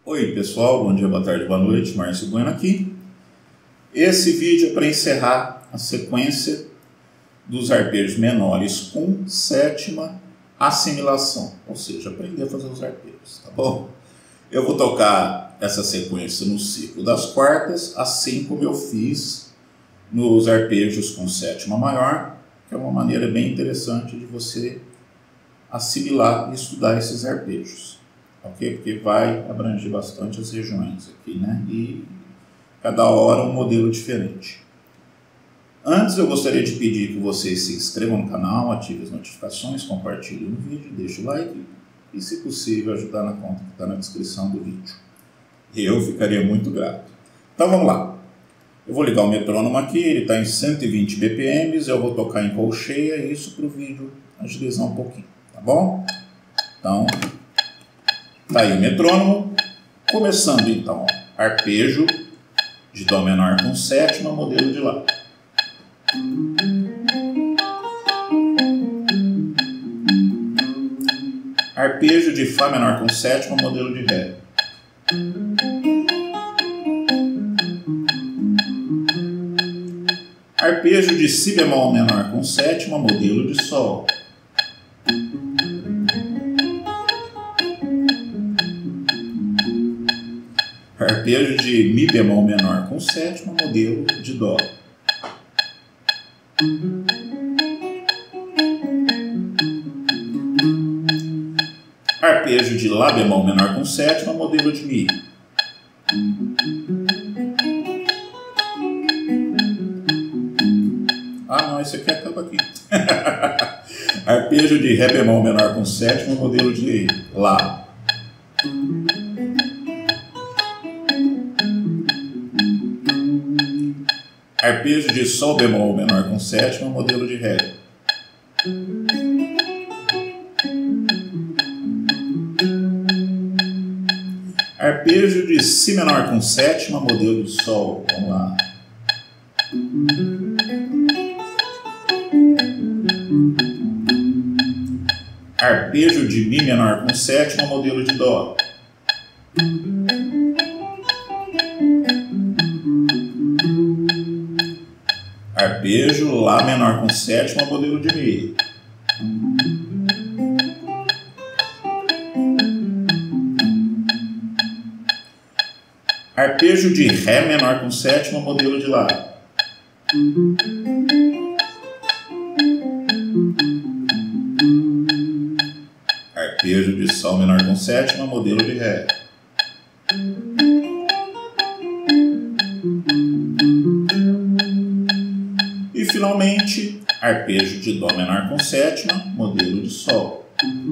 Oi pessoal, bom dia, boa tarde, boa noite, Márcio Bueno aqui. Esse vídeo é para encerrar a sequência dos arpejos menores com sétima assimilação, ou seja, aprender a fazer os arpejos, tá bom? Eu vou tocar essa sequência no ciclo das quartas, assim como eu fiz nos arpejos com sétima maior, que é uma maneira bem interessante de você assimilar e estudar esses arpejos. Ok? Porque vai abranger bastante as regiões aqui, né? E cada hora um modelo diferente. Antes eu gostaria de pedir que vocês se inscrevam no canal, ativem as notificações, compartilhem o vídeo, deixem o like e, se possível, ajudar na conta que está na descrição do vídeo. Eu ficaria muito grato. Então vamos lá. Eu vou ligar o metrônomo aqui, ele está em 120 BPM, eu vou tocar em colcheia, isso para o vídeo agilizar um pouquinho, tá bom? Então, tá aí o metrônomo, começando então, arpejo de Dó menor com sétima, modelo de Lá. Arpejo de Fá menor com sétima, modelo de Ré. Arpejo de Si bemol menor com sétima, modelo de Sol. Arpejo de Mi bemol menor com sétima, modelo de Dó. Arpejo de Lá bemol menor com sétima, modelo de Mi. Ah não, esse aqui acaba aqui. Arpejo de Ré bemol menor com sétima, modelo de Lá. Arpejo de Sol bemol menor com sétima, modelo de Ré. Arpejo de Si menor com sétima, modelo de Sol. Vamos lá. Arpejo de Mi menor com sétima, modelo de Dó. Arpejo Lá menor com sétima, modelo de Mi. Arpejo de Ré menor com sétima, modelo de Lá. Arpejo de Sol menor com sétima, modelo de Ré. E finalmente, arpejo de Dó menor com sétima, modelo de Sol.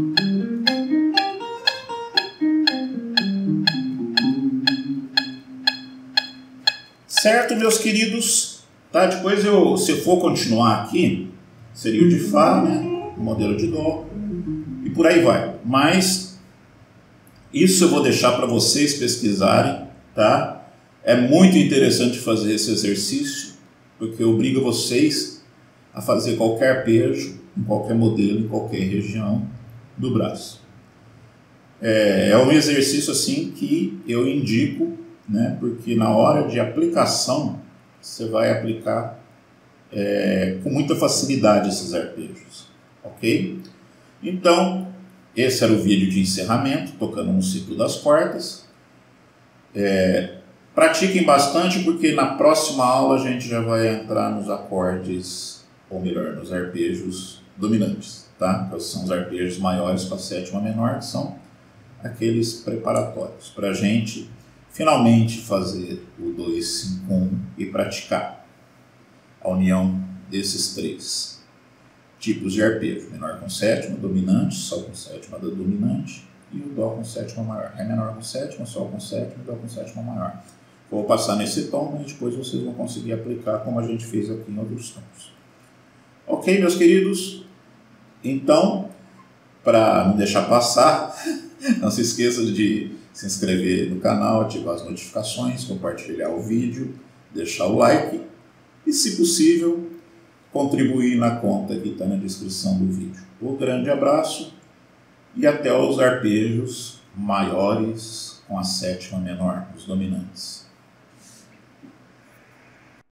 Certo, meus queridos? Tá? Depois, se for continuar aqui, seria o de Fá, né? O modelo de Dó. E por aí vai. Mas isso eu vou deixar para vocês pesquisarem, tá? É muito interessante fazer esse exercício, porque obriga vocês a fazer qualquer arpejo, em qualquer modelo, em qualquer região do braço. É um exercício assim que eu indico, né? Porque na hora de aplicação, você vai aplicar com muita facilidade esses arpejos, ok? Então, esse era o vídeo de encerramento, tocando no ciclo das quartas. Pratiquem bastante, porque na próxima aula a gente já vai entrar nos acordes, ou melhor, nos arpejos dominantes, tá? Que são os arpejos maiores para a sétima menor, que são aqueles preparatórios, para a gente finalmente fazer o 2-5-1 e praticar a união desses três tipos de arpejo: menor com sétima, dominante, Sol com sétima da dominante, e o Dó com sétima maior. Ré menor com sétima, Sol com sétima e Dó com sétima maior. Vou passar nesse tom e depois vocês vão conseguir aplicar como a gente fez aqui em outros tons. Ok, meus queridos? Então, para não deixar passar, não se esqueça de se inscrever no canal, ativar as notificações, compartilhar o vídeo, deixar o like e, se possível, contribuir na conta que está na descrição do vídeo. Um grande abraço e até os arpejos maiores com a sétima menor, os dominantes.